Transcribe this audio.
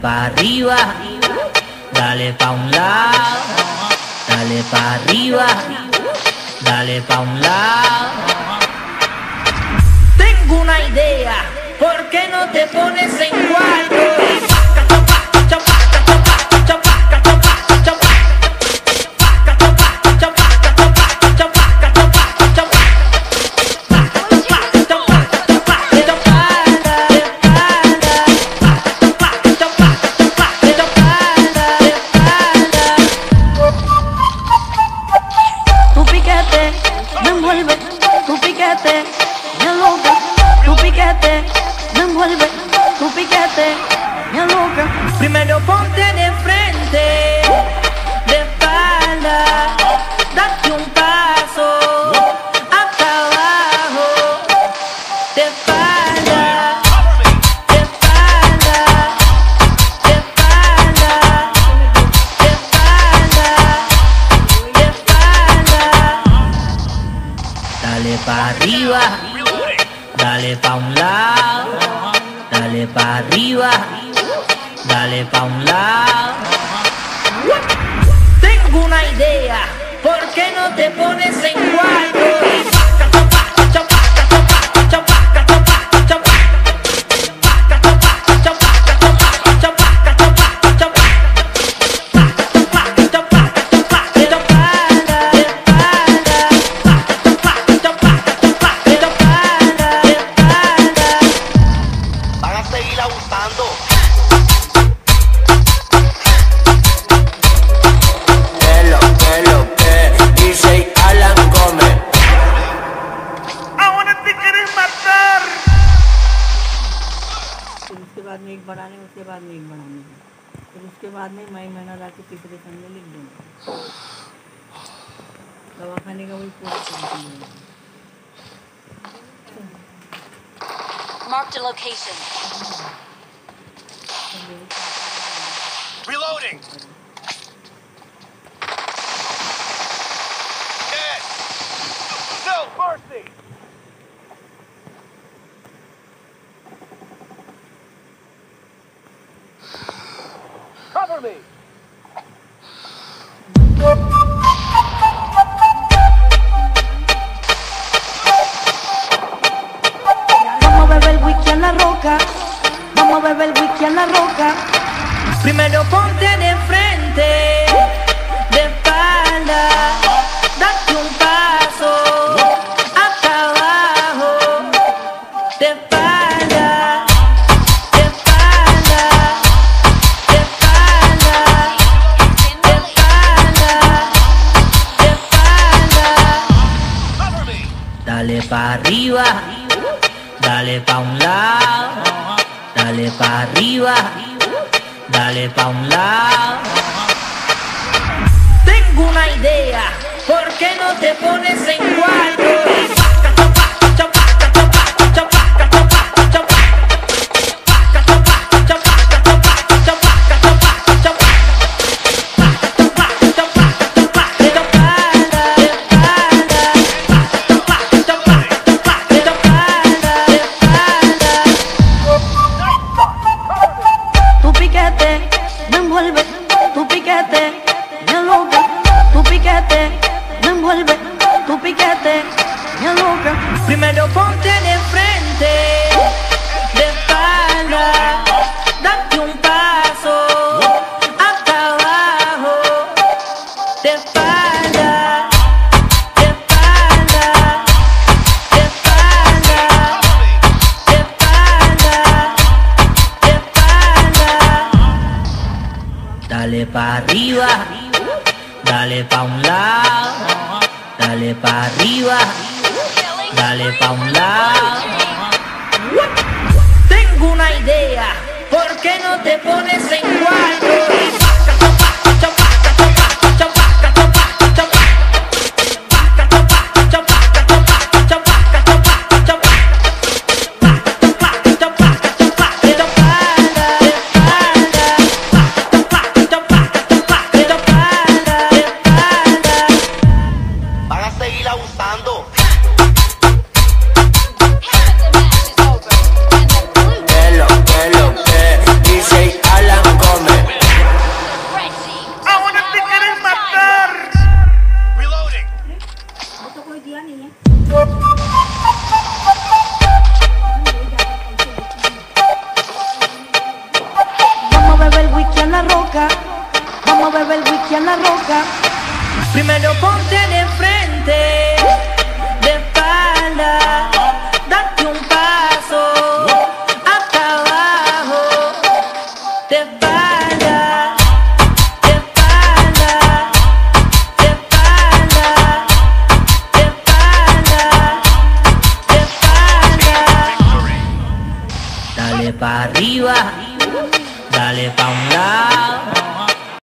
pa' arriba, dale pa' un lado, dale pa' arriba, dale pa' un lado. Tengo una idea, ¿por qué no te pones en cuatro? Primero ponte de frente, de espalda, date un paso hasta abajo, de espalda, de espalda, de espalda, de espalda, de espalda. Dale pa' arriba, dale pa' un lado, dale pa' arriba, dale pa' un lado. Tengo una idea, ¿por qué no te pones en cuatro? बाद में एक बढ़ाने, उसके बाद में एक बढ़ाने, फिर उसके बाद में मई महीना ला के तीसरे सन में लिख देंगे। दवा खाने का वही पूरा। Marked a location. Reloading. Dead. No mercy. Cover me. Vamos a beber whisky en la roca. Vamos a beber whisky en la roca. Primero ponte de frente, de espalda, date un paso hasta abajo, de espalda, de espalda, de espalda, de espalda, de espalda. Dale pa' arriba, dale pa' un lado, dale pa' arriba, dale pa' un lado. Tengo una idea, ¿por qué no te pones en cuatro? Primero ponte de frente, de espalda, date un paso hasta abajo, de espalda, de espalda, de espalda, de espalda, de espalda. Dale pa' arriba, dale pa' un lado, dale pa' arriba, dale pa' un lado. Tengo una idea, ¿por qué no te pones en cuatro? Que lo que, DJ Alan de espalda, de espalda, de espalda, de espalda, de espalda. Dale pa' arriba, dale pa' un lado,